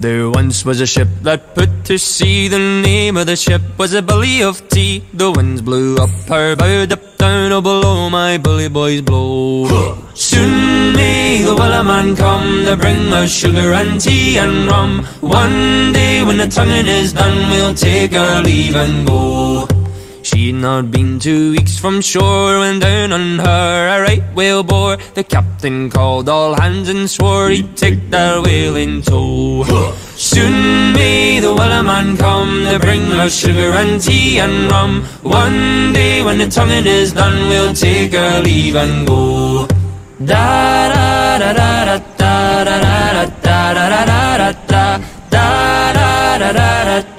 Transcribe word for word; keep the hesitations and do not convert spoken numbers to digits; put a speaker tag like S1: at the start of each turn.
S1: There once was a ship that put to sea. The name of the ship was a Billy of Tea. The winds blew up her bow, up down, oh below my bully boys blow. Soon may the Wellerman come to bring us sugar and tea and rum. One day when the tonguing is done, we'll take our leave and go. She'd not been two weeks from shore when down on her a right whale bore. The captain called all hands and swore he'd take that whale in tow. Soon may the Wellerman come to bring us sugar and tea and rum. One day when the tonguing is done, we'll take our leave and go. Da da da da da da da da da da da da da da da da da da.